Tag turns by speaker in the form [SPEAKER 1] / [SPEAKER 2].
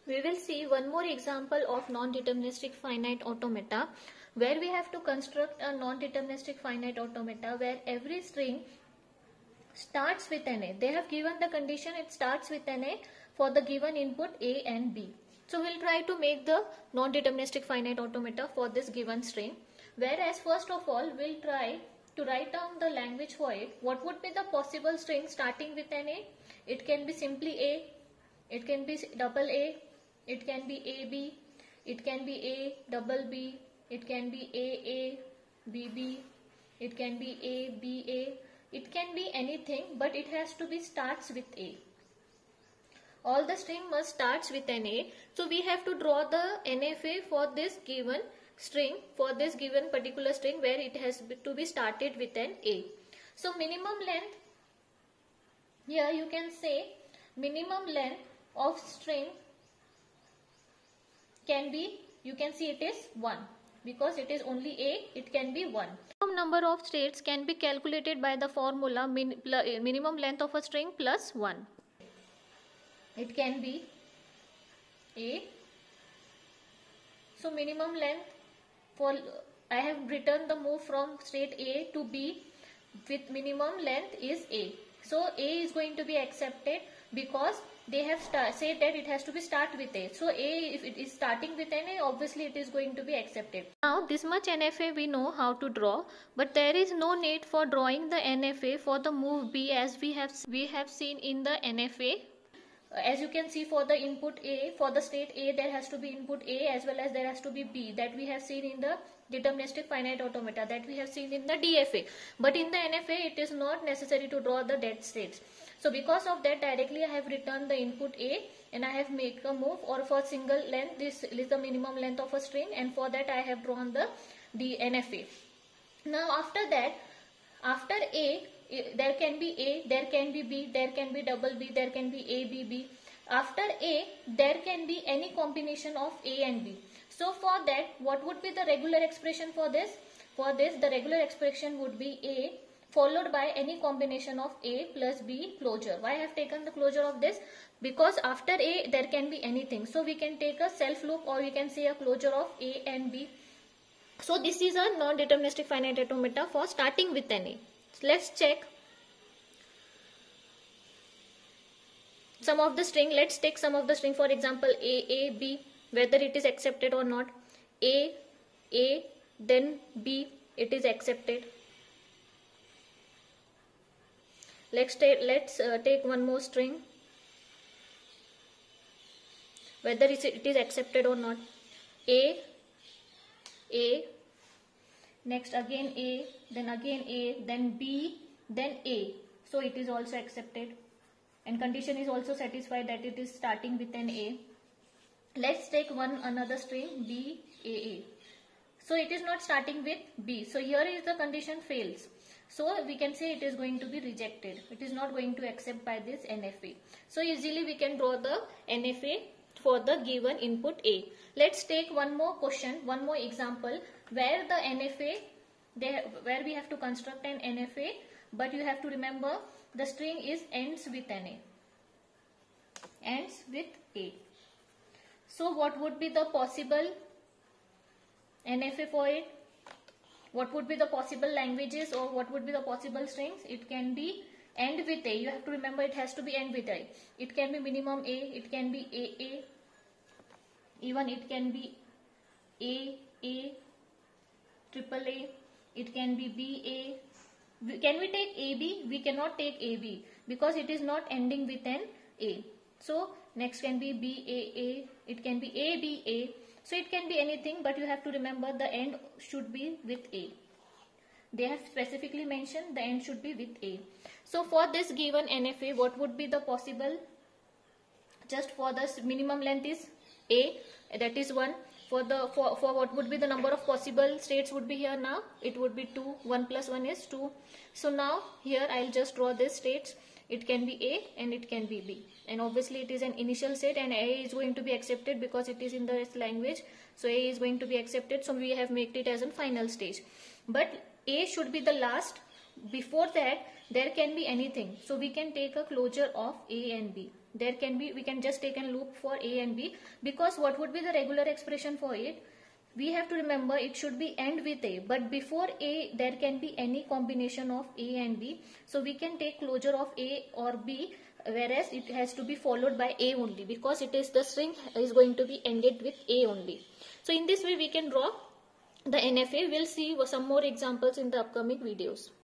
[SPEAKER 1] We will see one more example of non-deterministic finite automata, where we have to construct a non-deterministic finite automata where every string starts with an A. They have given the condition it starts with an A for the given input A and B. So we'll try to make the non-deterministic finite automata for this given string. Whereas first of all, we'll try to write down the language for it. What would be the possible string starting with an A? It can be simply A, it can be double A, it can be AB, it can be A double B, it can be AA, BB, it can be ABA, it can be anything, but it has to be starts with A. All the string must starts with an A. So we have to draw the NFA for this given string, for this given particular string where it has to be started with an A. So minimum length, here you can say minimum length of string can be, you can see it is 1 because it is only A, it can be 1. Minimum number of states can be calculated by the formula minimum length of a string plus 1. It can be A. So minimum length for, I have written the move from state A to B with minimum length is A. So A is going to be accepted because they have said that it has to be start with A. So A, if it is starting with an A, obviously it is going to be accepted. Now this much NFA we know how to draw, but there is no need for drawing the NFA for the move B as we have seen in the NFA. As you can see, for the input A, for the state A, there has to be input A as well as there has to be B, that we have seen in the deterministic finite automata, that we have seen in the DFA. But in the NFA, it is not necessary to draw the dead states. So because of that, directly I have written the input A and I have made a move, or for single length, this is the minimum length of a string, and for that I have drawn the NFA. Now after that, after A, there can be A, there can be B, there can be double B, there can be A, B, B. After A, there can be any combination of A and B. So for that, what would be the regular expression for this? For this, the regular expression would be A followed by any combination of A plus B closure. Why I have taken the closure of this? Because after A, there can be anything. So we can take a self loop, or we can say a closure of A and B. So this is a non-deterministic finite automata for starting with an A. So let's check some of the string. Let's take some of the string, for example A, B, whether it is accepted or not. A, then B, it is accepted. Let's take one more string, whether it is accepted or not. A, next again A, then B, then A. So it is also accepted, and condition is also satisfied that it is starting with an A. Let's take another string B, AA. So it is not starting with B. So here is the condition fails. So we can say it is going to be rejected. It is not going to accept by this NFA. So easily we can draw the NFA for the given input A. Let's take one more question, one more example where the NFA, where we have to construct an NFA, but you have to remember the string ends with an A. Ends with A. So what would be the possible NFA for it? What would be the possible languages, or what would be the possible strings? It can be end with A. You have to remember it has to be end with A. It can be minimum A, it can be AA, even it can be AA, triple A, it can be BA. Can we take AB? We cannot take AB because it is not ending with an A. So next can be BAA, it can be ABA. So it can be anything, but you have to remember the end should be with A. They have specifically mentioned the end should be with A. So for this given NFA, what would be the possible? Just for the minimum length is A, that is 1. For what would be the number of possible states would be here now? It would be 2. 1 plus 1 is 2. So now here I'll just draw these states. It can be A and it can be B, and obviously it is an initial state, and A is going to be accepted because it is in the language. So A is going to be accepted, so we have made it as a final stage. But A should be the last. Before that there can be anything, so we can take a closure of A and B. There can be, we can just take a loop for A and B, because what would be the regular expression for it? We have to remember it should be end with A, but before A there can be any combination of A and B. So we can take closure of A or B, whereas it has to be followed by A only, because it is, the string is going to be ended with A only. So in this way we can draw the NFA. We'll see some more examples in the upcoming videos.